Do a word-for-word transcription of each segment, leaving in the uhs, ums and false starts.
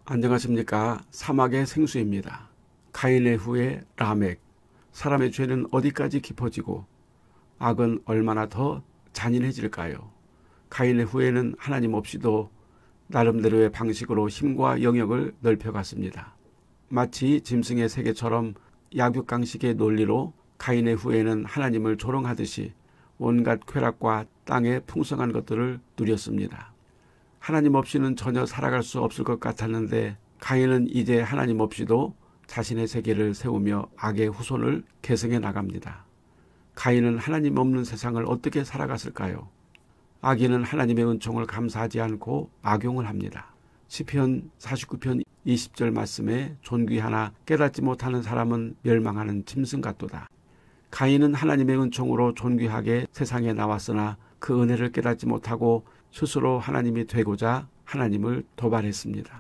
안녕하십니까. 사막의 생수입니다. 가인의 후예 라멕. 사람의 죄는 어디까지 깊어지고 악은 얼마나 더 잔인해질까요? 가인의 후예는 하나님 없이도 나름대로의 방식으로 힘과 영역을 넓혀갔습니다. 마치 짐승의 세계처럼 약육강식의 논리로 가인의 후예는 하나님을 조롱하듯이 온갖 쾌락과 땅의 풍성한 것들을 누렸습니다. 하나님 없이는 전혀 살아갈 수 없을 것 같았는데 가인은 이제 하나님 없이도 자신의 세계를 세우며 악의 후손을 계승해 나갑니다. 가인은 하나님 없는 세상을 어떻게 살아갔을까요? 악인은 하나님의 은총을 감사하지 않고 악용을 합니다. 시편 사십구 편 이십 절 말씀에 존귀하나 깨닫지 못하는 사람은 멸망하는 짐승 같도다. 가인은 하나님의 은총으로 존귀하게 세상에 나왔으나 그 은혜를 깨닫지 못하고 스스로 하나님이 되고자 하나님을 도발했습니다.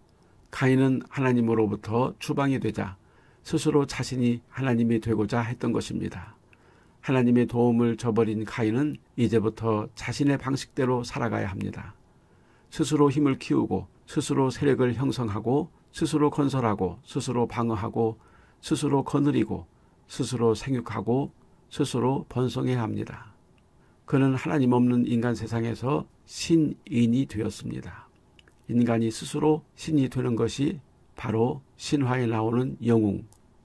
가인은 하나님으로부터 추방이 되자 스스로 자신이 하나님이 되고자 했던 것입니다. 하나님의 도움을 저버린 가인은 이제부터 자신의 방식대로 살아가야 합니다. 스스로 힘을 키우고 스스로 세력을 형성하고 스스로 건설하고 스스로 방어하고 스스로 거느리고 스스로 생육하고 스스로 번성해야 합니다. 그는 하나님 없는 인간 세상에서 신인이 되었습니다. 인간이 스스로 신이 되는 것이 바로 신화에 나오는 영웅,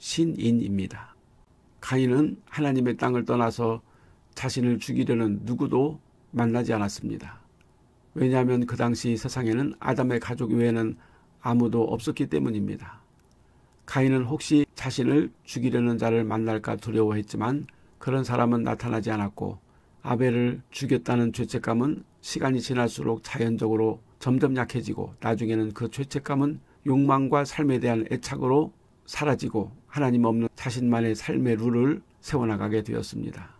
신인입니다. 가인은 하나님의 땅을 떠나서 자신을 죽이려는 누구도 만나지 않았습니다. 왜냐하면 그 당시 세상에는 아담의 가족 외에는 아무도 없었기 때문입니다. 가인은 혹시 자신을 죽이려는 자를 만날까 두려워했지만 그런 사람은 나타나지 않았고 아벨을 죽였다는 죄책감은 시간이 지날수록 자연적으로 점점 약해지고 나중에는 그 죄책감은 욕망과 삶에 대한 애착으로 사라지고 하나님 없는 자신만의 삶의 룰을 세워나가게 되었습니다.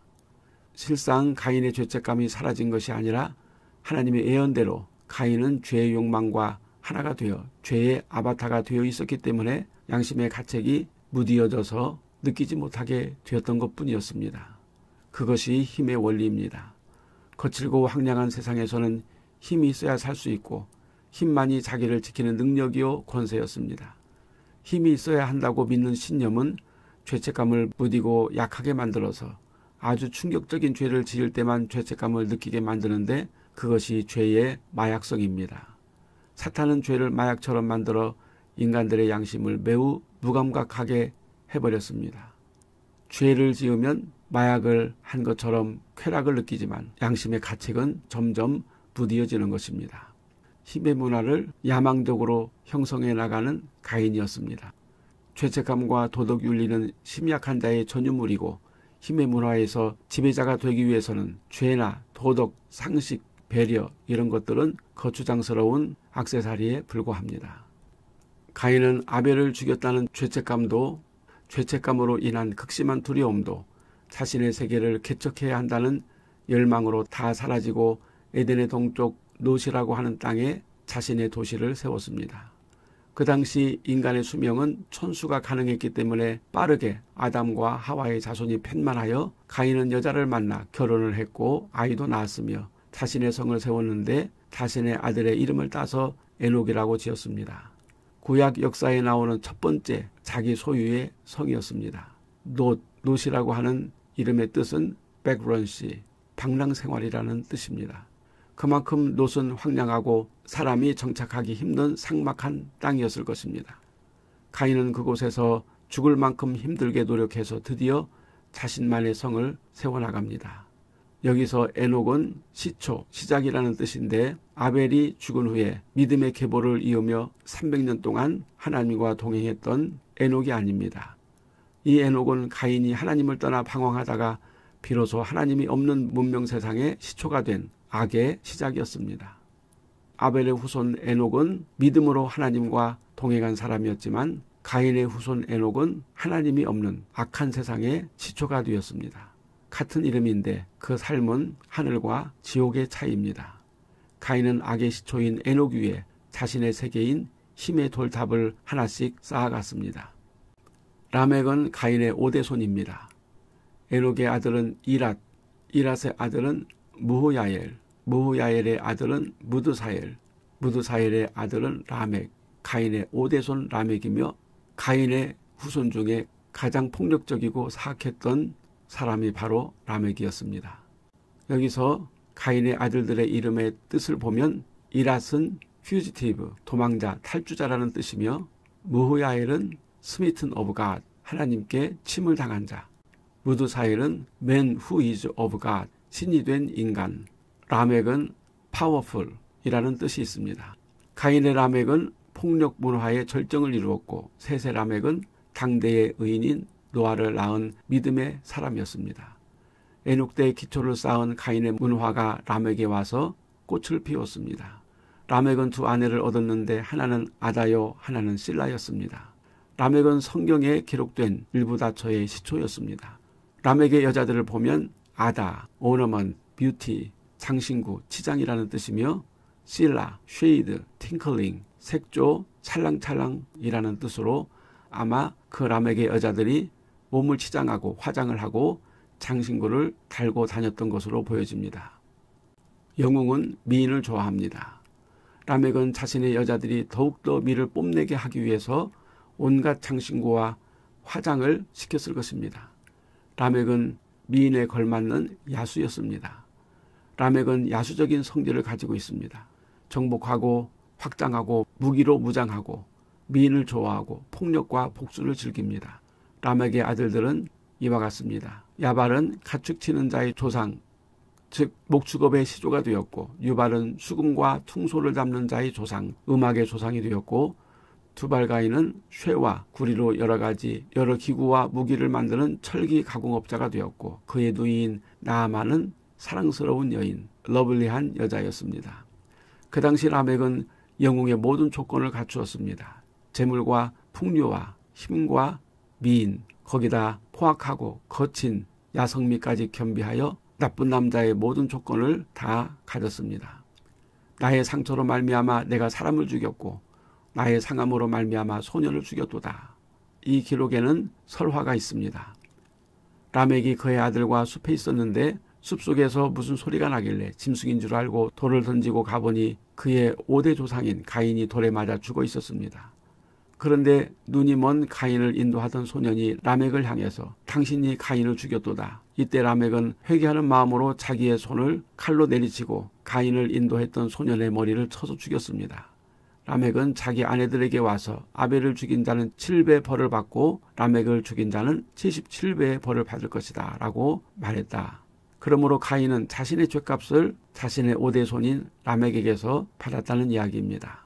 실상 가인의 죄책감이 사라진 것이 아니라 하나님의 예언대로 가인은 죄의 욕망과 하나가 되어 죄의 아바타가 되어 있었기 때문에 양심의 가책이 무디어져서 느끼지 못하게 되었던 것뿐이었습니다. 그것이 힘의 원리입니다. 거칠고 황량한 세상에서는 힘이 있어야 살 수 있고 힘만이 자기를 지키는 능력이요 권세였습니다. 힘이 있어야 한다고 믿는 신념은 죄책감을 무디고 약하게 만들어서 아주 충격적인 죄를 지을 때만 죄책감을 느끼게 만드는데 그것이 죄의 마약성입니다. 사탄은 죄를 마약처럼 만들어 인간들의 양심을 매우 무감각하게 해버렸습니다. 죄를 지으면 마약을 한 것처럼 쾌락을 느끼지만 양심의 가책은 점점 부디어지는 것입니다. 힘의 문화를 야망적으로 형성해 나가는 가인이었습니다. 죄책감과 도덕윤리는 심약한 자의 전유물이고 힘의 문화에서 지배자가 되기 위해서는 죄나 도덕, 상식, 배려 이런 것들은 거추장스러운 액세서리에 불과합니다. 가인은 아벨을 죽였다는 죄책감도 죄책감으로 인한 극심한 두려움도 자신의 세계를 개척해야 한다는 열망으로 다 사라지고 에덴의 동쪽 노시라고 하는 땅에 자신의 도시를 세웠습니다. 그 당시 인간의 수명은 천수가 가능했기 때문에 빠르게 아담과 하와의 자손이 팻만하여 가인은 여자를 만나 결혼을 했고 아이도 낳았으며 자신의 성을 세웠는데 자신의 아들의 이름을 따서 에녹이라고 지었습니다. 구약 역사에 나오는 첫 번째 자기 소유의 성이었습니다. 놋, 놋이라고 하는 이름의 뜻은 백런시, 방랑생활이라는 뜻입니다. 그만큼 놋은 황량하고 사람이 정착하기 힘든 삭막한 땅이었을 것입니다. 가인은 그곳에서 죽을 만큼 힘들게 노력해서 드디어 자신만의 성을 세워나갑니다. 여기서 에녹은 시초, 시작이라는 뜻인데 아벨이 죽은 후에 믿음의 계보를 이으며 삼백 년 동안 하나님과 동행했던 에녹이 아닙니다. 이 에녹은 가인이 하나님을 떠나 방황하다가 비로소 하나님이 없는 문명 세상의 시초가 된 악의 시작이었습니다. 아벨의 후손 에녹은 믿음으로 하나님과 동행한 사람이었지만 가인의 후손 에녹은 하나님이 없는 악한 세상의 시초가 되었습니다. 같은 이름인데 그 삶은 하늘과 지옥의 차이입니다. 가인은 악의 시초인 에녹 위에 자신의 세계인 힘의 돌탑을 하나씩 쌓아갔습니다. 라멕은 가인의 오대손입니다. 에녹의 아들은 이랏, 이랏의 아들은 무후야엘, 무후야엘의 아들은 무드사엘, 무드사엘의 아들은 라멕, 가인의 오대손 라멕이며 가인의 후손 중에 가장 폭력적이고 사악했던 사람이 바로 라멕이었습니다. 여기서 가인의 아들들의 이름의 뜻을 보면 이랏은 퓨지티브, 도망자, 탈주자라는 뜻이며 무후야엘은 스미튼 오브 갓, 하나님께 침을 당한 자, 무드사엘은 man who is of God, 신이 된 인간, 라멕은 powerful 이라는 뜻이 있습니다. 가인의 라멕은 폭력 문화의 절정을 이루었고 셋의 라멕은 당대의 의인인 노아를 낳은 믿음의 사람이었습니다. 에녹 때의 기초를 쌓은 가인의 문화가 라멕에 와서 꽃을 피웠습니다. 라멕은 두 아내를 얻었는데 하나는 아다요, 하나는 실라였습니다. 라멕은 성경에 기록된 일부 다처의 시초였습니다. 라멕의 여자들을 보면 아다, 오너먼, 뷰티, 장신구, 치장이라는 뜻이며 실라, 쉐이드, 팅클링, 색조, 찰랑찰랑이라는 뜻으로 아마 그 라멕의 여자들이 몸을 치장하고 화장을 하고 장신구를 달고 다녔던 것으로 보여집니다. 영웅은 미인을 좋아합니다. 라멕은 자신의 여자들이 더욱더 미를 뽐내게 하기 위해서 온갖 장신구와 화장을 시켰을 것입니다. 라멕은 미인에 걸맞는 야수였습니다. 라멕은 야수적인 성질을 가지고 있습니다. 정복하고 확장하고 무기로 무장하고 미인을 좋아하고 폭력과 복수를 즐깁니다. 라멕의 아들들은 이와 같습니다. 야발은 가축치는 자의 조상, 즉 목축업의 시조가 되었고 유발은 수금과 퉁소를 잡는 자의 조상, 음악의 조상이 되었고 두발가인은 쇠와 구리로 여러 가지 여러 기구와 무기를 만드는 철기 가공업자가 되었고 그의 누이인 나아만은 사랑스러운 여인, 러블리한 여자였습니다. 그 당시 라멕은 영웅의 모든 조건을 갖추었습니다. 재물과 풍류와 힘과 미인, 거기다 포악하고 거친 야성미까지 겸비하여 나쁜 남자의 모든 조건을 다 가졌습니다. 나의 상처로 말미암아 내가 사람을 죽였고 나의 상함으로 말미암아 소년을 죽였도다. 이 기록에는 설화가 있습니다. 라멕이 그의 아들과 숲에 있었는데 숲속에서 무슨 소리가 나길래 짐승인 줄 알고 돌을 던지고 가보니 그의 오대 조상인 가인이 돌에 맞아 죽어 있었습니다. 그런데 눈이 먼 가인을 인도하던 소년이 라멕을 향해서 당신이 가인을 죽였도다. 이때 라멕은 회개하는 마음으로 자기의 손을 칼로 내리치고 가인을 인도했던 소년의 머리를 쳐서 죽였습니다. 라멕은 자기 아내들에게 와서 아벨을 죽인 자는 칠 배 벌을 받고 라멕을 죽인 자는 칠십칠 배의 벌을 받을 것이다 라고 말했다. 그러므로 가인은 자신의 죗값을 자신의 오대손인 라멕에게서 받았다는 이야기입니다.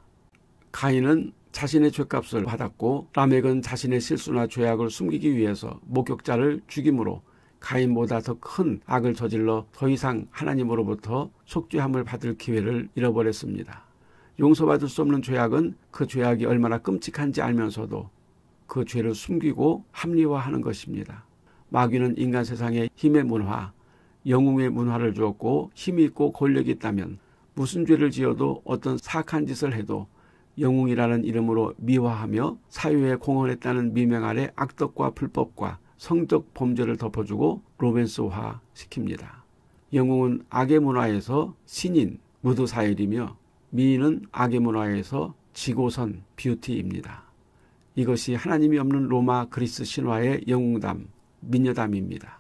가인은 자신의 죗값을 받았고 라멕은 자신의 실수나 죄악을 숨기기 위해서 목격자를 죽임으로 가인보다 더 큰 악을 저질러 더 이상 하나님으로부터 속죄함을 받을 기회를 잃어버렸습니다. 용서받을 수 없는 죄악은 그 죄악이 얼마나 끔찍한지 알면서도 그 죄를 숨기고 합리화하는 것입니다. 마귀는 인간 세상에 힘의 문화, 영웅의 문화를 주었고 힘이 있고 권력이 있다면 무슨 죄를 지어도 어떤 사악한 짓을 해도 영웅이라는 이름으로 미화하며 사회에 공헌했다는 미명 아래 악덕과 불법과 성적 범죄를 덮어주고 로맨스화 시킵니다. 영웅은 악의 문화에서 신인, 무드사엘이며 미인은 악의 문화에서 지고선, 뷰티입니다. 이것이 하나님이 없는 로마 그리스 신화의 영웅담, 미녀담입니다.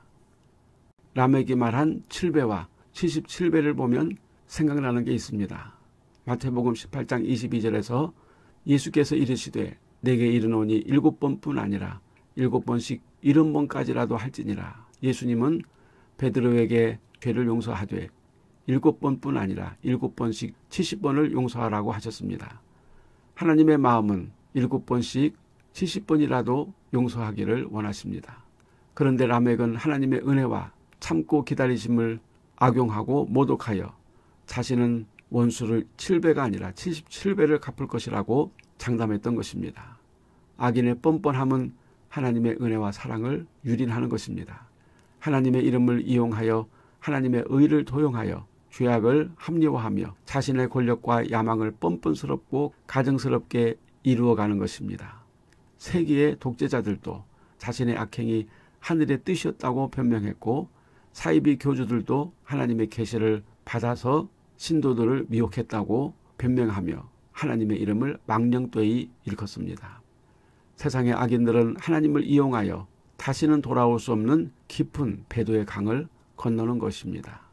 라멕이 말한 칠 배와 칠십칠 배를 보면 생각나는 게 있습니다. 마태복음 십팔 장 이십이 절에서 예수께서 이르시되 내게 이르노니 일곱 번뿐 아니라 일곱 번씩 일흔 번까지라도 할지니라. 예수님은 베드로에게 죄를 용서하되 일곱 번뿐 아니라 일곱 번씩 칠십 번을 용서하라고 하셨습니다. 하나님의 마음은 일곱 번씩 칠십 번이라도 용서하기를 원하십니다. 그런데 라멕은 하나님의 은혜와 참고 기다리심을 악용하고 모독하여 자신은 원수를 칠 배가 아니라 칠십칠 배를 갚을 것이라고 장담했던 것입니다. 악인의 뻔뻔함은 하나님의 은혜와 사랑을 유린하는 것입니다. 하나님의 이름을 이용하여 하나님의 의를 도용하여 죄악을 합리화하며 자신의 권력과 야망을 뻔뻔스럽고 가증스럽게 이루어가는 것입니다. 세기의 독재자들도 자신의 악행이 하늘의 뜻이었다고 변명했고 사이비 교주들도 하나님의 계시를 받아서 신도들을 미혹했다고 변명하며 하나님의 이름을 망령되이 일컫습니다. 세상의 악인들은 하나님을 이용하여 다시는 돌아올 수 없는 깊은 배도의 강을 건너는 것입니다.